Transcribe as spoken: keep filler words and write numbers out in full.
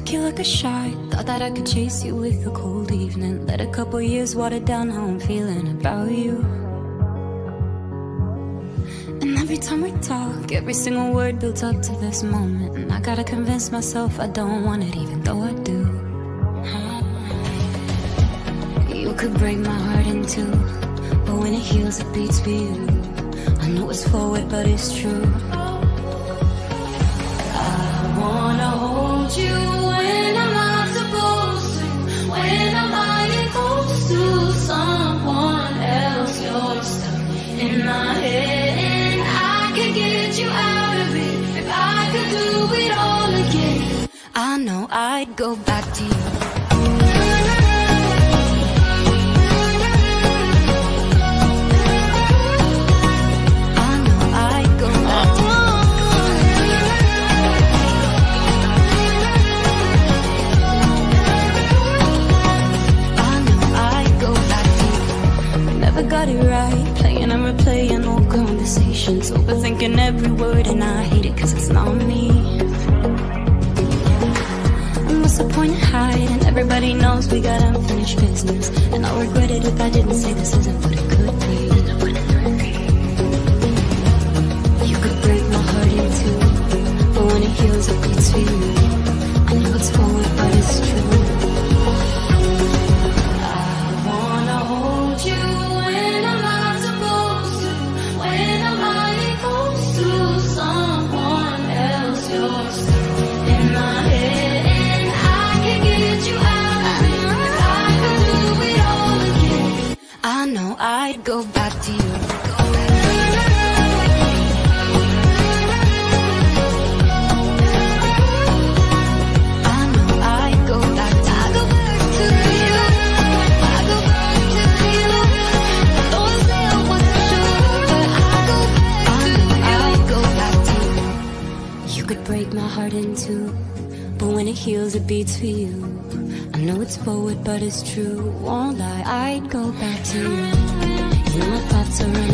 took you like a shot. Thought that I could chase you with a cold evening. Let a couple years water down how I'm feeling about you. And every time we talk, every single word builds up to this moment. And I gotta convince myself I don't want it, even though I do. You could break my heart in two, but when it heals it beats for you. I know it's forward but it's true. I wanna hold you when I'm not supposed to, when I'm lying close to someone else. You're stuck in my head and I could get you out of it if I could do it all again. I know I'd go back to you. Got it right, playing and replaying old conversations, overthinking every word, and I hate it cause it's not me. And what's the point of hiding? Everybody knows we got unfinished business, and I'll regret it if I didn't say this isn't what it could be. You could break my heart in two, but when it heals it beats for you. I know it's forward but it's true. I wanna hold you I'd go back to you. I know I'd go back to you. I go back to you. I go back to you. Don't say I wasn't sure, but I go back to you. I'd go back to you. You could break my heart in two, but when it heals it beats for you. I know it's forward but it's true. Won't lie, I'd go back to you. You know my thoughts are